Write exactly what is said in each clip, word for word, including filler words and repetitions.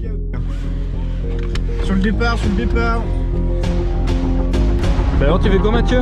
Sur le départ, sur le départ. Bah alors tu fais quoi Mathieu?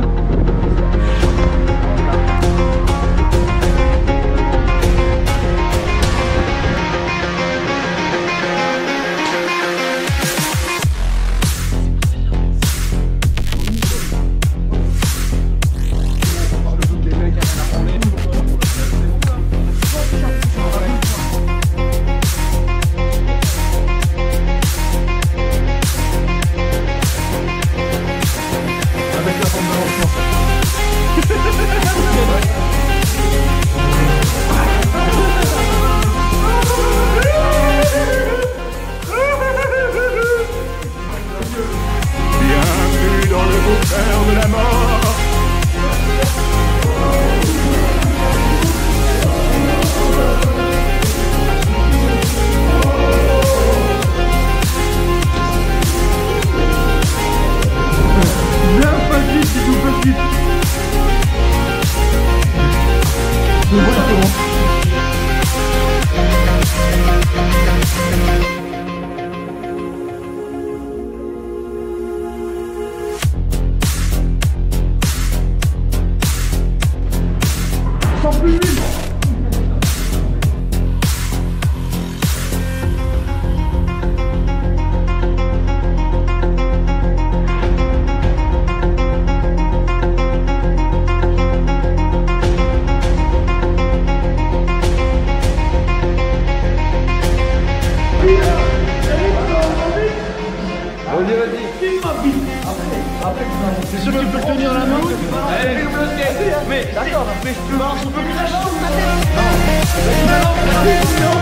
Bienvenue dans le beau cœur de la mort. Viens, pas vite, c'est tout, pas vite. Je vois le comment. Sans plus vite. Vas-y, vas-y. C'est sûr que tu peux le tenir la main? Allez, le bloquer. Mais d'accord, mais je peux marcher un peu plus.